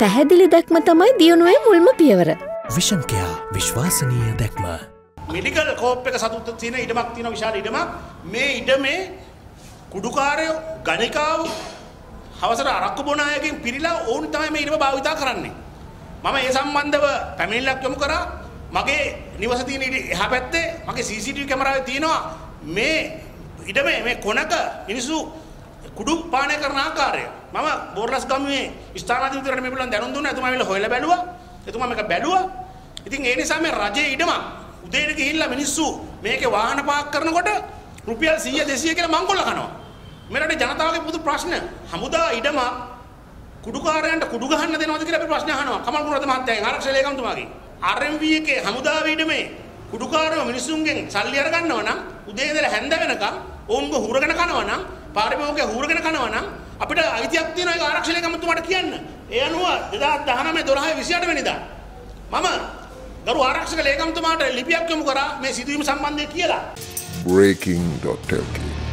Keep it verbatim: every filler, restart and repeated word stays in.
පැහැදිලි දැක්ම තමයි දියුණුවේ මුල්ම පියවර. විෂන් කෙයා විශ්වාසනීය දැක්ම. මෙඩිකල් කෝප් එක සතුට තියෙන ඉඩමක් තියෙන විශාල ඉඩමක්. මේ ඉඩමේ කුඩුකාරයෝ ගණිකාවෝ හවසට අරක්කු බොන අයගෙන් පිරීලා ඕන් තමයි මේ ඉඩම භාවිතා කරන්නේ. මම ඒ සම්බන්ධව පැමිණිල්ලක් යොමු කරා. මගේ නිවස තියෙන එහා පැත්තේ මගේ සී සී ටී වී කැමරාවේ තියෙනවා මේ ඉඩමේ මේ කොනක මිනිස්සු කුඩු පානය කරන ආකාරය. මම බෝර්ලස් ගම්මේ ස්ථානාධිපතිවරට මේ පිළිබඳව දැනුම් දුන්නා. එතුමා ඇවිල්ලා හොයලා බැලුවා. එතුමා මේක බැලුවා. ඉතින් ඒ නිසා මේ රජයේ ඉඩම උදේට ගිහිල්ලා මිනිස්සු මේකේ වාහන පාක් කරනකොට රුපියල් සීය දෙසීය කියලා මංකොල්ල කනවා. මේ රටේ ජනතාවගේ පොදු ප්‍රශ්න හමුදා ඉඩම කුඩුකාරයන්ට කුඩු ගහන්න දෙනවද කියලා අපි ප්‍රශ්න අහනවා. කමල් කුණරත්න මහත්තයාගෙන් ආරක්ෂක ලේකම්තුමාගෙන්. ආර් එම් වී එකේ හමුදාවේ ඉඩමේ කුඩුකාරයෝ මිනිස්සුන්ගෙන් සල්ලි අරගන්නවා නම් උදේ ඉඳලා හැන්ද වෙනකම් ඔවුන්ව හුරගෙන කනවා නම් පාරිභෝගිකයෝ හුරගෙන කනවා නම් අපිට අයිතියක් තියෙනවා ඒක ආරක්ෂක ලේකම්තුමාට කියන්න. ඒ අනුව දෙදාස් දහනවය දොළහ විසිඅට වෙනිදා මම ගරු ආරක්ෂක ලේකම්තුමාට ලිපියක් යොමු කරා මේ සිදුවීම සම්බන්ධයෙන් කියලා. Breaking dot L K